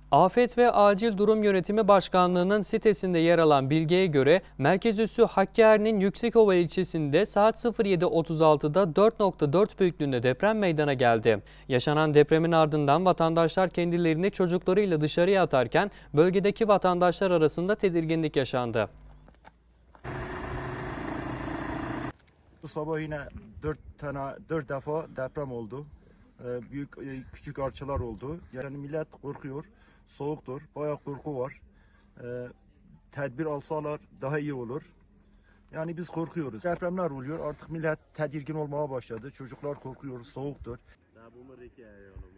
Afet ve Acil Durum Yönetimi Başkanlığı'nın sitesinde yer alan bilgiye göre merkez üssü Hakkari'nin Yüksekova ilçesinde saat 07.36'da 4.4 büyüklüğünde deprem meydana geldi. Yaşanan depremin ardından vatandaşlar kendilerini çocuklarıyla dışarıya atarken bölgedeki vatandaşlar arasında tedirginlik yaşandı. Bu sabah yine 4 defa deprem oldu. Büyük küçük artçılar oldu. Yani millet korkuyor. Soğuktur. Bayağı korku var. Tedbir alsalar daha iyi olur. Yani biz korkuyoruz. Depremler oluyor. Artık millet tedirgin olmaya başladı. Çocuklar korkuyor. Soğuktur.